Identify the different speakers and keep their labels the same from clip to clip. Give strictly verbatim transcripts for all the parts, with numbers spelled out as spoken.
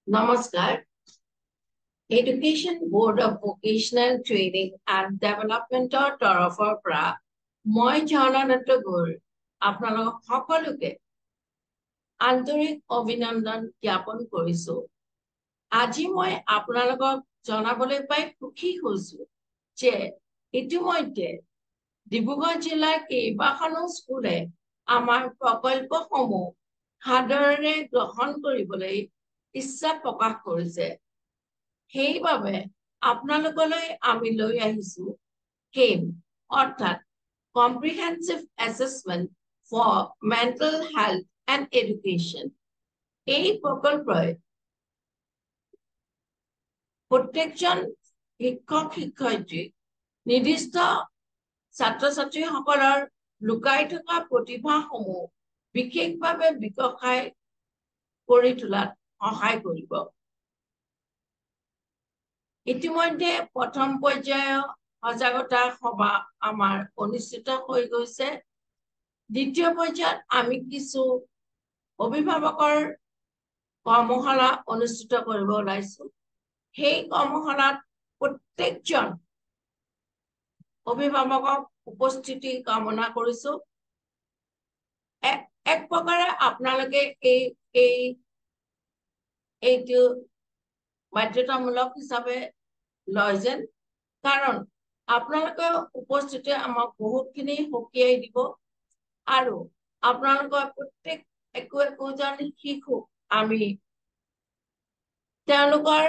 Speaker 1: Namaskar. Education Board of Vocational Training and Development তৰফৰ পৰা মই ঝৰ্ণাদত্ত গৌৰ আপোনালোক সকলোকে আন্তৰিক অভিনন্দন জ্ঞাপন কৰিছো। আজি মই আপোনালোকক জনাবলৈ পাই সুখী হৈছো যে ইতিমধ্যে ডিব্ৰুগড় জিলাৰ কেইবাখনো স্কুলে আমাৰ প্ৰকল্পসমূহ সাদৰেৰে গ্ৰহণ কৰিবলৈ ইচ্ছা প্ৰকাশ কৰিছে। সেইবাবে আপোনালোকলৈ আমি লৈ আহিছো কেম অৰ্থাৎ comprehensive assessment for mental health and education. এই প্ৰকল্পই প্ৰত্যেকজন শিক্ষক শিক্ষয়িত্ৰীক নিৰ্দিষ্ট ছাত্ৰ ছাত্ৰীসকলৰ লুকাই থকা প্ৰতিভাসমূহ বিশেষভাৱে বিকশাই কৰি তোলাত সহায় কৰিব। ইতিমধ্যে প্ৰথম পৰ্যায়ৰ সজাগতা সভা আমাৰ অনুষ্ঠিত হৈ গৈছে। দ্বিতীয় পৰ্যায়ত আমি কিছু অভিভাৱকৰ কৰ্মশালা অনুষ্ঠিত কৰিব ওলাইছো। সেই কৰ্মশালাত প্ৰত্যেকজন অভিভাৱকক উপস্থিতি কামনা কৰিছো। এক প্ৰকাৰে আপোনালোকে এই এই এইটো বাধ্যতামূলক হিচাপে লয় যেন, কাৰণ আপোনালোকৰ উপস্থিতি আমাক বহুতখিনি সকীয়াই দিব আৰু আপোনালোকৰ প্ৰত্যেক একো একোজন শিশু আমি তেওঁলোকৰ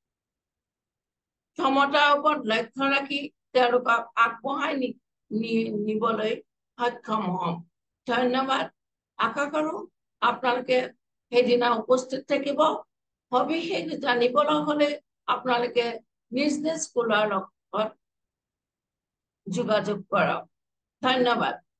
Speaker 1: ক্ষমতাৰ ওপৰত লক্ষ্য ৰাখি তেওঁলোকক আগবঢ়াই নিবলৈ সক্ষম হ'ম। ধন্যবাদ। আশা কৰো আপোনালোকে সেইদিনা উপস্থিত থাকিব। সবিশেষ জানিবলৈ হলে আপোনালোকে নিজ নিজ স্কুলৰ লগত যোগাযোগ কৰক। ধন্যবাদ।